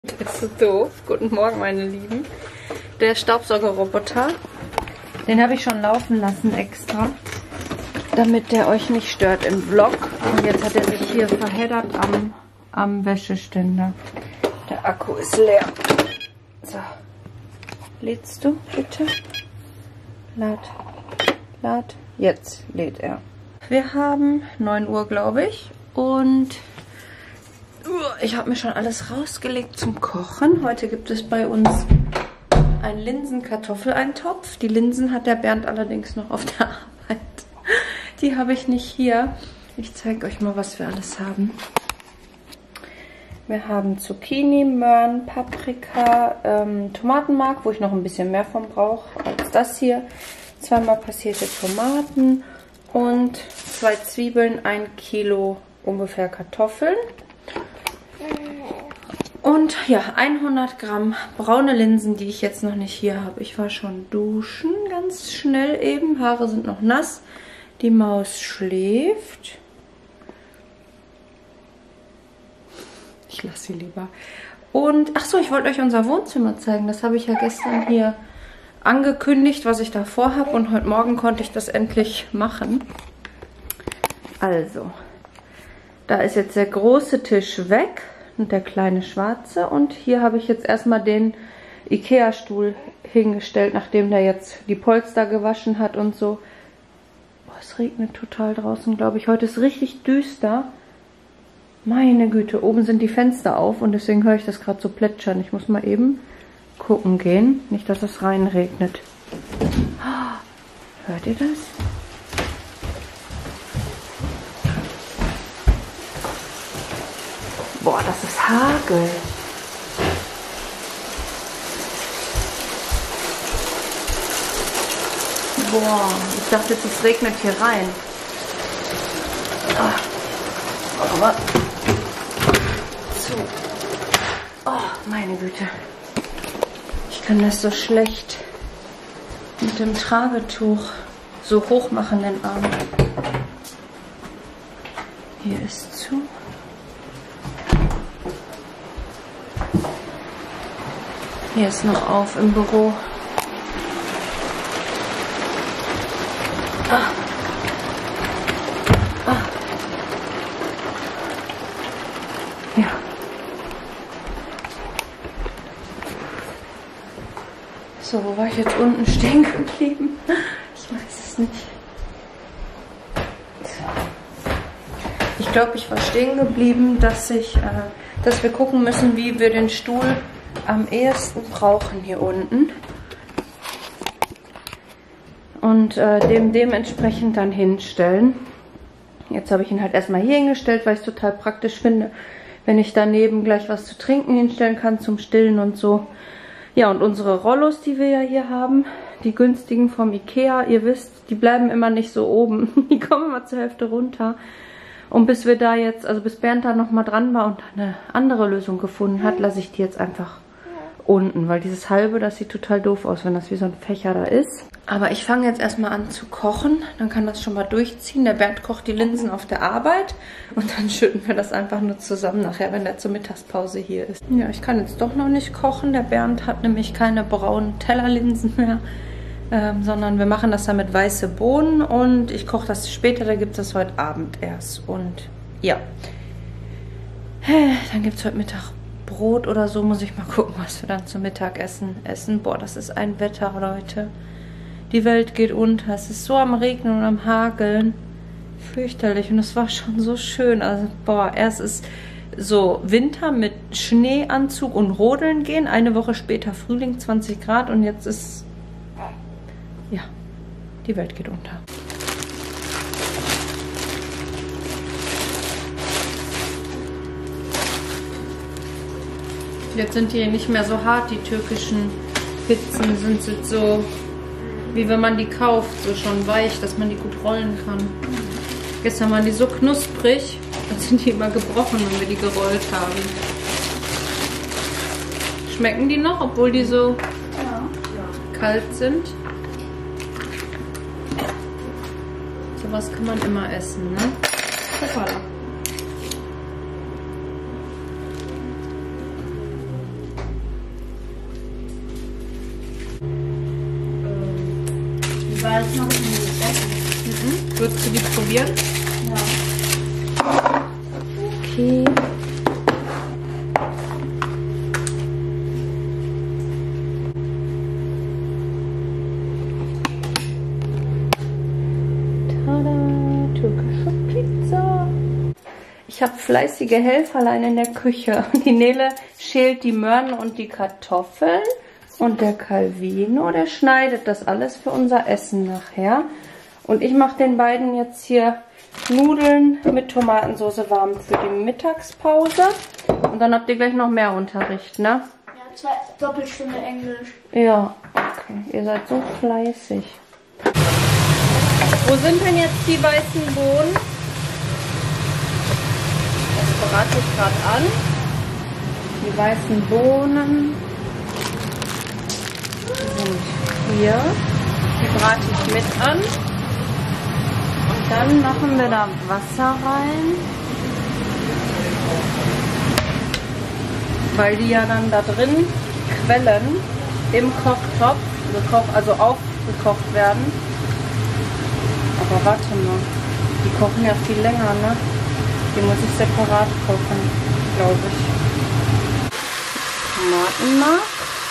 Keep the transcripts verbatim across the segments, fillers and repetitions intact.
Das ist so doof. Guten Morgen, meine Lieben. Der Staubsaugerroboter, den habe ich schon laufen lassen extra, damit der euch nicht stört im Vlog. Und jetzt hat er sich hier verheddert am, am Wäscheständer. Der Akku ist leer. So. Lädst du bitte? Lad. Lad. Jetzt lädt er. Wir haben neun Uhr, glaube ich. Und ich habe mir schon alles rausgelegt zum Kochen. Heute gibt es bei uns einen Linsen-Kartoffeleintopf. Die Linsen hat der Bernd allerdings noch auf der Arbeit. Die habe ich nicht hier. Ich zeige euch mal, was wir alles haben. Wir haben Zucchini, Möhren, Paprika, ähm, Tomatenmark, wo ich noch ein bisschen mehr von brauche als das hier. Zweimal passierte Tomaten und zwei Zwiebeln, ein Kilo ungefähr Kartoffeln. Und ja, hundert Gramm braune Linsen, die ich jetzt noch nicht hier habe. Ich war schon duschen, ganz schnell eben. Haare sind noch nass. Die Maus schläft. Ich lasse sie lieber. Und, ach so, ich wollte euch unser Wohnzimmer zeigen. Das habe ich ja gestern hier angekündigt, was ich da vorhabe. Und heute Morgen konnte ich das endlich machen. Also, da ist jetzt der große Tisch weg. Und der kleine schwarze. Und hier habe ich jetzt erstmal den Ikea-Stuhl hingestellt, nachdem der jetzt die Polster gewaschen hat und so. Boah, es regnet total draußen, glaube ich. Heute ist richtig düster. Meine Güte, oben sind die Fenster auf und deswegen höre ich das gerade so plätschern. Ich muss mal eben gucken gehen. Nicht, dass es reinregnet. Hört ihr das? Boah, das ist Hagel. Boah, ich dachte jetzt, es regnet hier rein. Ah. Aber so. Oh, meine Güte. Ich kann das so schlecht mit dem Tragetuch so hoch machen, den Arm. Hier ist zu. Hier ist noch auf im Büro. Ah. Ah. Ja. So, wo war ich jetzt unten stehen geblieben? Ich weiß es nicht. Ich glaube, ich war stehen geblieben, dass ich, äh, dass wir gucken müssen, wie wir den Stuhl am ehesten brauchen hier unten und äh, dem dementsprechend dann hinstellen. Jetzt habe ich ihn halt erstmal hier hingestellt, weil ich es total praktisch finde, wenn ich daneben gleich was zu trinken hinstellen kann zum Stillen und so. Ja, und unsere Rollos, die wir ja hier haben, die günstigen vom Ikea, ihr wisst, die bleiben immer nicht so oben. Die kommen immer zur Hälfte runter. Und bis wir da jetzt, also bis Bernd da nochmal dran war und eine andere Lösung gefunden hat, lasse ich die jetzt einfach unten, weil dieses halbe, das sieht total doof aus, wenn das wie so ein Fächer da ist. Aber ich fange jetzt erstmal an zu kochen, dann kann das schon mal durchziehen. Der Bernd kocht die Linsen auf der Arbeit und dann schütten wir das einfach nur zusammen nachher, wenn der zur Mittagspause hier ist. Ja, ich kann jetzt doch noch nicht kochen. Der Bernd hat nämlich keine braunen Tellerlinsen mehr, ähm, sondern wir machen das dann mit weiße Bohnen und ich koche das später, da gibt es das heute Abend erst. Und ja, dann gibt es heute Mittag Brot oder so, muss ich mal gucken, was wir dann zum Mittagessen essen. Boah, das ist ein Wetter, Leute. Die Welt geht unter. Es ist so am Regnen und am Hageln. Fürchterlich. Und es war schon so schön. Also, boah, erst ist so Winter mit Schneeanzug und Rodeln gehen. Eine Woche später Frühling, zwanzig Grad. Und jetzt ist, ja, die Welt geht unter. Jetzt sind die nicht mehr so hart, die türkischen Pizzen sind jetzt so, wie wenn man die kauft, so schon weich, dass man die gut rollen kann. Gestern waren die so knusprig, dann sind die immer gebrochen, wenn wir die gerollt haben. Schmecken die noch, obwohl die so ja. kalt sind? Sowas kann man immer essen, ne? Hoppala. Die weiß noch nicht. Mhm. Würdest du die probieren? Ja. Okay. Tada, türkische Pizza. Ich habe fleißige Helferlein in der Küche. Die Nele schält die Möhren und die Kartoffeln. Und der Calvino, der schneidet das alles für unser Essen nachher. Und ich mache den beiden jetzt hier Nudeln mit Tomatensauce warm für die Mittagspause. Und dann habt ihr gleich noch mehr Unterricht, ne? Ja, zwei Doppelstunde Englisch. Ja, okay. Ihr seid so fleißig. Wo sind denn jetzt die weißen Bohnen? Das berate ich gerade an. Die weißen Bohnen sind hier. Die brate ich mit an. Und dann machen wir da Wasser rein. Weil die ja dann da drin quellen im Kochtopf, also aufgekocht werden. Aber warte mal, die kochen ja viel länger, ne? Die muss ich separat kochen, glaube ich. Tomatenmark.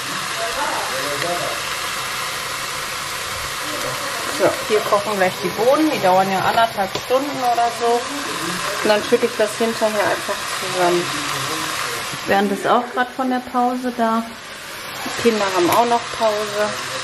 So, hier kochen gleich die Bohnen. Die dauern ja anderthalb Stunden oder so. Und dann schütte ich das hinterher einfach zusammen. Bernd ist auch gerade von der Pause da. Die Kinder haben auch noch Pause.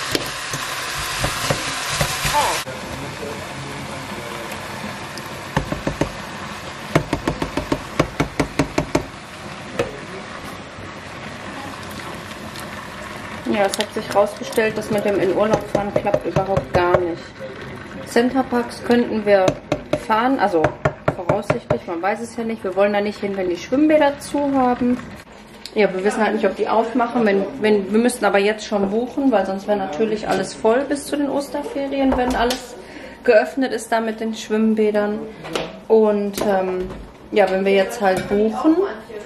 Ja, es hat sich herausgestellt, dass mit dem in Urlaub fahren klappt überhaupt gar nicht. Centerparks könnten wir fahren, also voraussichtlich, man weiß es ja nicht. Wir wollen da nicht hin, wenn die Schwimmbäder zu haben. Ja, wir wissen halt nicht, ob die aufmachen. Wenn, wenn, wir müssten aber jetzt schon buchen, weil sonst wäre natürlich alles voll bis zu den Osterferien, wenn alles geöffnet ist da mit den Schwimmbädern. Und ähm, ja, wenn wir jetzt halt buchen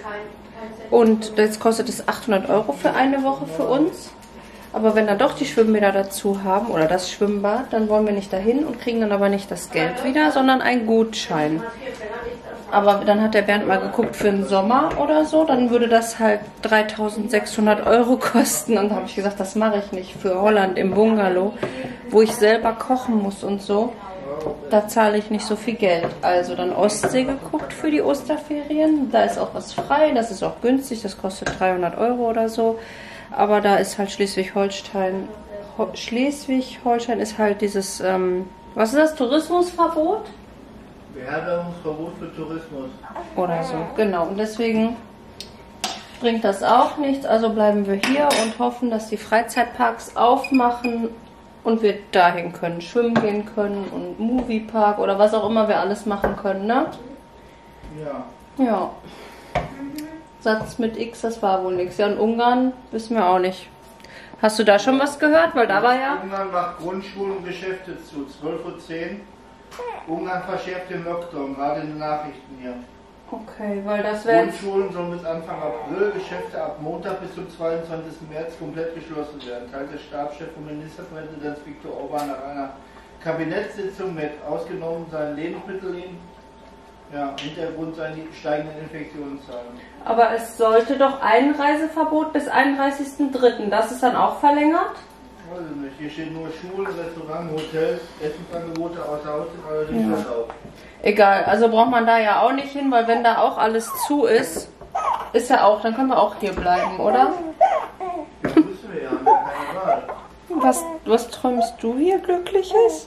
und jetzt kostet es achthundert Euro für eine Woche für uns. Aber wenn dann doch die Schwimmbäder dazu haben oder das Schwimmbad, dann wollen wir nicht dahin und kriegen dann aber nicht das Geld wieder, sondern einen Gutschein. Aber dann hat der Bernd mal geguckt für den Sommer oder so, dann würde das halt dreitausendsechshundert Euro kosten. Und da habe ich gesagt, das mache ich nicht für Holland im Bungalow, wo ich selber kochen muss und so. Da zahle ich nicht so viel Geld. Also dann Ostsee geguckt für die Osterferien. Da ist auch was frei, das ist auch günstig, das kostet dreihundert Euro oder so. Aber da ist halt Schleswig-Holstein. Schleswig-Holstein ist halt dieses, ähm, was ist das, Tourismusverbot? Beherbergungsverbot für Tourismus. Oder so, genau. Und deswegen bringt das auch nichts. Also bleiben wir hier und hoffen, dass die Freizeitparks aufmachen und wir dahin können, schwimmen gehen können und Moviepark oder was auch immer wir alles machen können, ne? Ja. Ja. Satz mit X, das war wohl nichts. Ja, in Ungarn wissen wir auch nicht. Hast du da schon was gehört? Weil da war ja... Ungarn macht Grundschulen und Geschäfte zu, zwölf Uhr zehn. Ungarn verschärft den Lockdown, gerade in den Nachrichten hier. Okay, weil das wäre... Grundschulen sollen bis Anfang April, Geschäfte ab Montag bis zum zweiundzwanzigsten März komplett geschlossen werden. Teilt der Stabschef und Ministerpräsident Viktor Orban nach einer Kabinettssitzung mit, ausgenommen seinen Lebensmitteln. Ja, Hintergrund seien die steigenden Infektionszahlen. Aber es sollte doch Einreiseverbot bis einunddreißigsten dritten Das ist dann auch verlängert? Weiß ich nicht. Hier stehen nur Schulen, Restaurants, Hotels, Essensangebote außer Haus sind allerdings ja. Auf. Egal, also braucht man da ja auch nicht hin, weil wenn da auch alles zu ist, ist ja auch, dann können wir auch hier bleiben, oder? Ja, müssen wir ja, haben ja keine Wahl. Was, was träumst du hier Glückliches?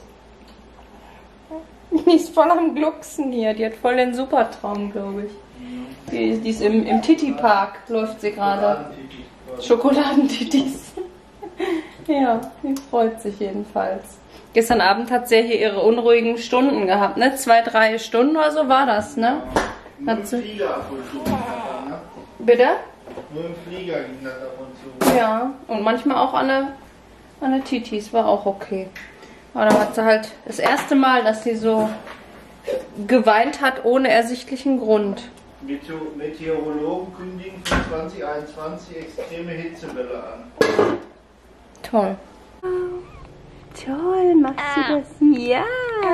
Die ist voll am Glucksen hier, die hat voll den Supertraum, glaube ich. Die, die ist im, im Titi-Park, läuft sie gerade. Schokoladentitis. Ja, die freut sich jedenfalls. Gestern Abend hat sie ja hier ihre unruhigen Stunden gehabt, ne? Zwei, drei Stunden oder so war das, ne? Nur im Flieger ab und zu. Ne? Bitte? Nur im Flieger ging das ab und zu. Ja, und manchmal auch an der, an der Titis, war auch okay. Aber da hat sie halt das erste Mal, dass sie so geweint hat, ohne ersichtlichen Grund. Meteorologen kündigen für zwanzig einundzwanzig extreme Hitzewelle an. Toll. toll, macht sie das? Ja.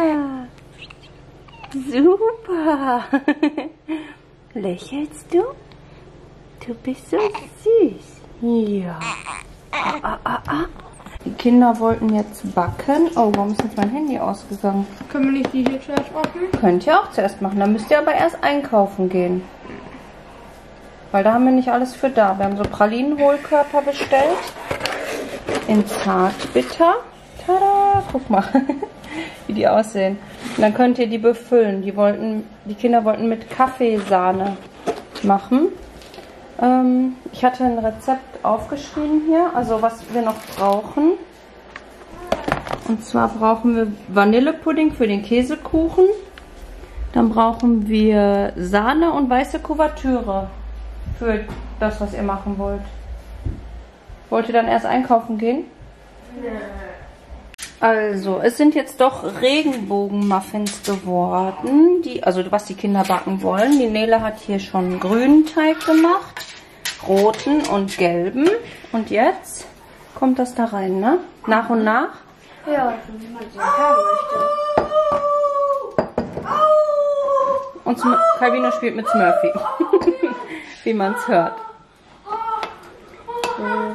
Super. Lächelst du? Du bist so süß. Ja. Ah, ah, ah, ah. Die Kinder wollten jetzt backen. Oh, warum ist jetzt mein Handy ausgegangen? Können wir nicht die hier zuerst machen? Könnt ihr auch zuerst machen. Dann müsst ihr aber erst einkaufen gehen. Weil da haben wir nicht alles für da. Wir haben so Pralinenhohlkörper bestellt. In Zartbitter. Tada! Guck mal, wie die aussehen. Und dann könnt ihr die befüllen. Die wollten, die Kinder wollten mit Kaffeesahne machen. Ähm, ich hatte ein Rezept aufgeschrieben hier, also was wir noch brauchen. Und zwar brauchen wir Vanillepudding für den Käsekuchen. Dann brauchen wir Sahne und weiße Kuvertüre für das, was ihr machen wollt. Wollt ihr dann erst einkaufen gehen? Nee. Also, es sind jetzt doch Regenbogenmuffins geworden, die, also was die Kinder backen wollen. Die Nele hat hier schon grünen Teig gemacht, roten und gelben. Und jetzt kommt das da rein, ne? Nach und nach? Ja, wie man sie haben möchte. Und Sm Calvino spielt mit Smurfy, wie man es hört. So.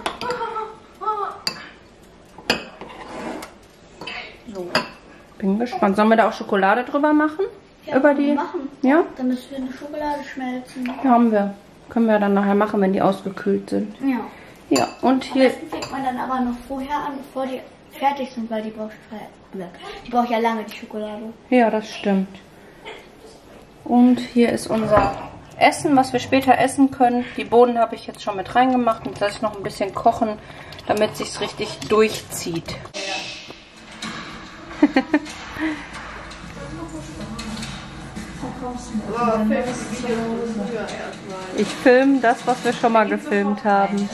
So. Bin gespannt. Sollen wir da auch Schokolade drüber machen? Ja, Über die? machen. Ja? Dann müssen wir eine Schokolade schmelzen. Ja, haben wir. Können wir dann nachher machen, wenn die ausgekühlt sind. Ja. Ja, und hier. Am besten fängt man dann aber noch vorher an, bevor die fertig sind, weil die braucht, die braucht ja lange, die Schokolade. Ja, das stimmt. Und hier ist unser Essen, was wir später essen können. Die Bohnen habe ich jetzt schon mit reingemacht. Jetzt lasse ich noch ein bisschen kochen, damit es sich richtig durchzieht. Ich filme das, was wir schon mal gefilmt haben.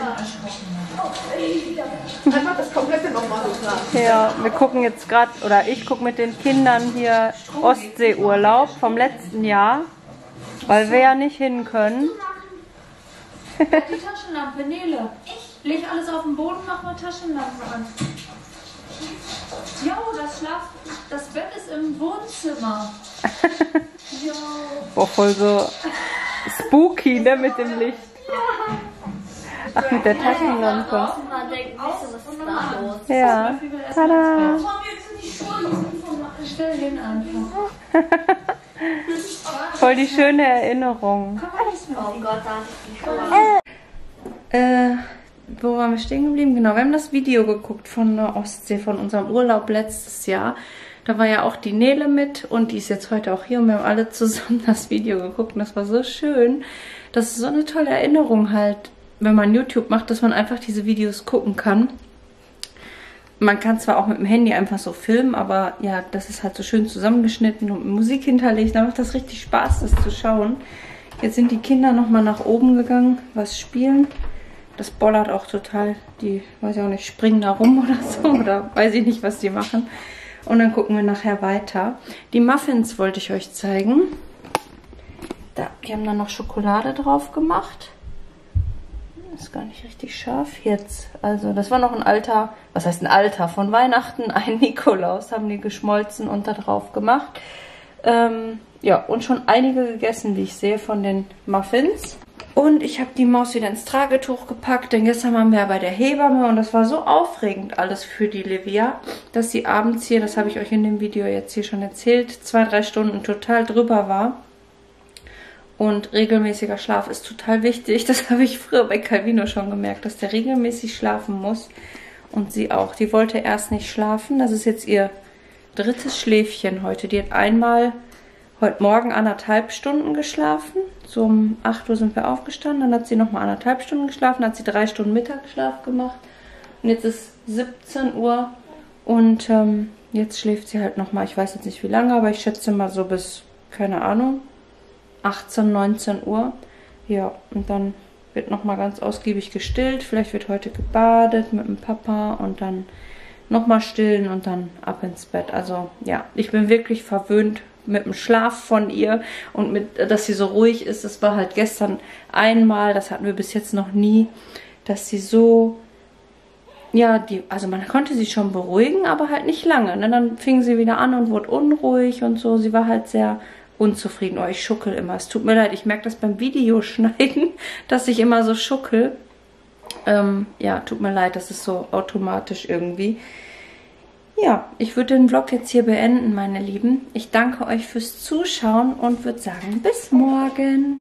Einfach das komplette nochmal so klar. Ja, wir gucken jetzt gerade, oder ich gucke mit den Kindern hier Ostseeurlaub vom letzten Jahr, weil wir ja nicht hin können. Die Taschenlampe, Nele. Leg alles auf den Boden, mach mal Taschenlampe an. Jo, das Schlaf, das Bett ist im Wohnzimmer. Jo. Boah, voll so spooky, ne, mit dem Licht. Ach, mit der Taschenlampe. Man denkt, was ist da los? Ja. Tada. Stell hin einfach. Voll die schöne Erinnerung. Oh Gott, da ist die Schokolade. Äh, wo waren wir stehen geblieben? Genau, wir haben das Video geguckt von der Ostsee, von unserem Urlaub letztes Jahr. Da war ja auch die Nele mit und die ist jetzt heute auch hier und wir haben alle zusammen das Video geguckt und das war so schön. Das ist so eine tolle Erinnerung halt, wenn man YouTube macht, dass man einfach diese Videos gucken kann. Man kann zwar auch mit dem Handy einfach so filmen, aber ja, das ist halt so schön zusammengeschnitten und mit Musik hinterlegt. Da macht das richtig Spaß, das zu schauen. Jetzt sind die Kinder nochmal nach oben gegangen, was spielen. Das bollert auch total. Die, weiß ich auch nicht, springen da rum oder so. Oder weiß ich nicht, was die machen. Und dann gucken wir nachher weiter. Die Muffins wollte ich euch zeigen. Da, die haben dann noch Schokolade drauf gemacht. Ist gar nicht richtig scharf jetzt. Also das war noch ein alter, was heißt ein alter, von Weihnachten, ein Nikolaus haben die geschmolzen und da drauf gemacht. Ähm, ja, und schon einige gegessen, wie ich sehe, von den Muffins. Und ich habe die Maus wieder ins Tragetuch gepackt, denn gestern waren wir ja bei der Hebamme und das war so aufregend alles für die Livia, dass sie abends hier, das habe ich euch in dem Video jetzt hier schon erzählt, zwei, drei Stunden total drüber war. Und regelmäßiger Schlaf ist total wichtig. Das habe ich früher bei Calvino schon gemerkt, dass der regelmäßig schlafen muss. Und sie auch. Die wollte erst nicht schlafen. Das ist jetzt ihr drittes Schläfchen heute. Die hat einmal heute Morgen anderthalb Stunden geschlafen. So um acht Uhr sind wir aufgestanden. Dann hat sie nochmal anderthalb Stunden geschlafen. Dann hat sie drei Stunden Mittagsschlaf gemacht. Und jetzt ist siebzehn Uhr. Und ähm, jetzt schläft sie halt nochmal. Ich weiß jetzt nicht wie lange, aber ich schätze mal so bis, keine Ahnung, achtzehn, neunzehn Uhr. Ja, und dann wird nochmal ganz ausgiebig gestillt. Vielleicht wird heute gebadet mit dem Papa und dann nochmal stillen und dann ab ins Bett. Also ja, ich bin wirklich verwöhnt mit dem Schlaf von ihr und mit, dass sie so ruhig ist. Das war halt gestern einmal, das hatten wir bis jetzt noch nie, dass sie so ja, die, also man konnte sie schon beruhigen, aber halt nicht lange. Ne? Dann fing sie wieder an und wurde unruhig und so. Sie war halt sehr unzufrieden. Oh, ich schuckel immer. Es tut mir leid, ich merke das beim Videoschneiden, dass ich immer so schuckel. Ähm, ja, tut mir leid, das ist so automatisch irgendwie. Ja, ich würde den Vlog jetzt hier beenden, meine Lieben. Ich danke euch fürs Zuschauen und würde sagen, bis morgen.